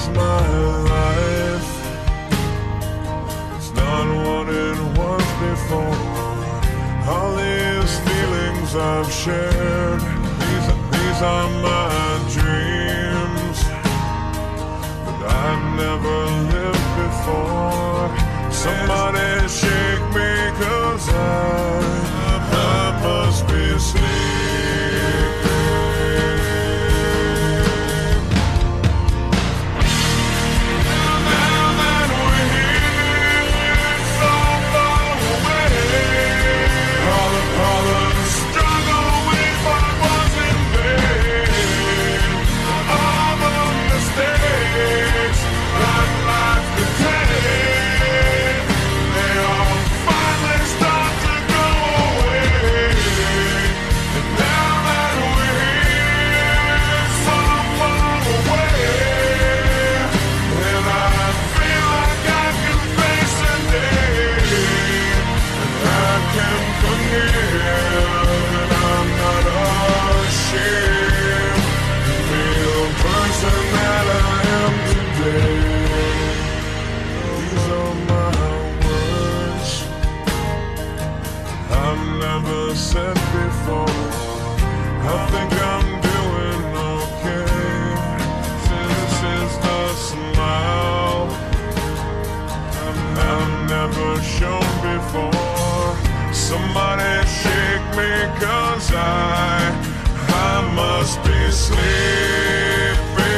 is my life. It's not what it was before. All these feelings I've shared, these are my dreams that I've never lived before. Somebody shake me, 'cause I must be sleeping. Now that we're here, so far away, all the struggle we fought was in vain. All the mistakes that life could take, they all finally start to go away. And now that we're here, so far away, and I feel like I can face a day, and I can forgive, and I'm not ashamed to be the person that I am today. These are my words I've never said before. I think I'm doing okay. This is the smile I've never shown before. Somebody shake me, 'cause I must be sleeping.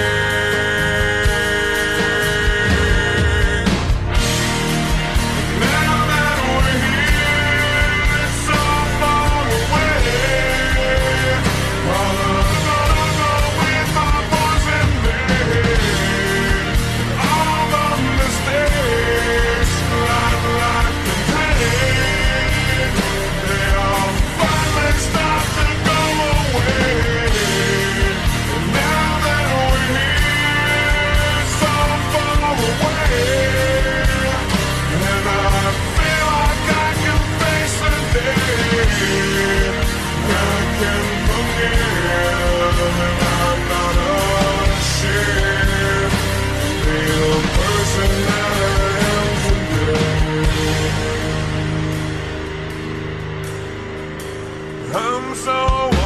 Now that we're here, so far away, all the struggle with my boys and men, all the mistakes life can take, they all finally start to go away. And now that we're here, so far away, and I feel like I can face a day, I can forgive, and I'm not ashamed to be the person that I am today. I'm so